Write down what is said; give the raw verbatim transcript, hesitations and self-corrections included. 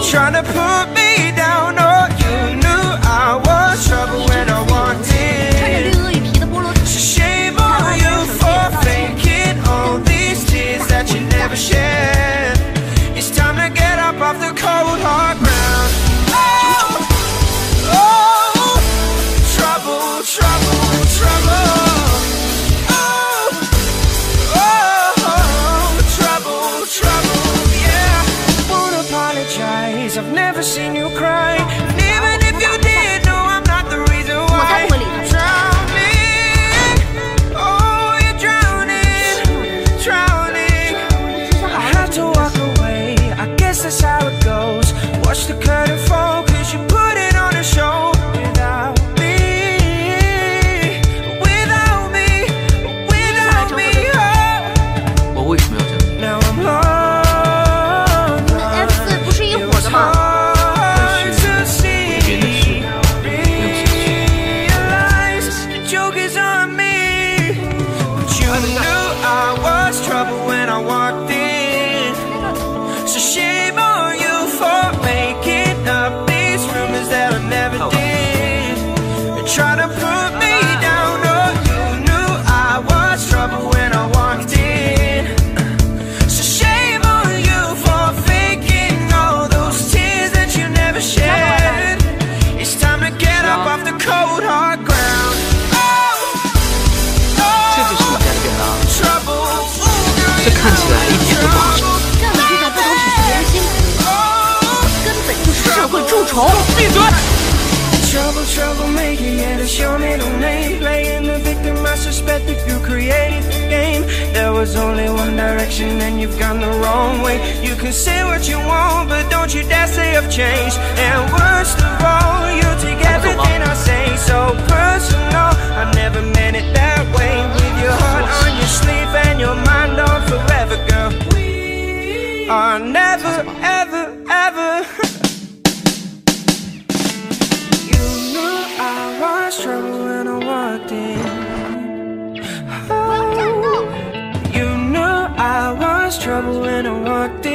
trying to put me down. Oh, you knew I was trouble when I walked in. So shame on you for faking all these tears that you never shared. It's time to get up off the cold hard ground. Oh, oh, trouble, trouble, trouble. I've never seen you cry, and even if you did, no, I'm not the reason why. Drowning, oh, you're drowning, drowning. I had to walk away, I guess that's how it goes. Watch the curtain fall, cause you put it on a show. Without me, without me, without me, oh. 我为什么要这样？ Now I'm lost. Try to put me down, oh, you knew I was trouble when I walked in. So shame on you for faking all those tears that you never shed. It's time to get up off the cold hard ground. Oh, oh, trouble. 这看起来一点都不好笑。 这样的这种不懂取别人心，根本就是社会蛀虫。 闭嘴！ Trouble, trouble making it, it's your middle name. Playing the victim, I suspect that you created the game. There was only one direction and you've gone the wrong way. You can say what you want, but don't you dare say I've changed. And worst of all, you take everything I say so personal. I never meant it that way. With your heart on your sleeve and your mind on forever, girl. We are never, ever, ever. I was trouble when I walked in. Oh, you knew I was trouble when I walked in.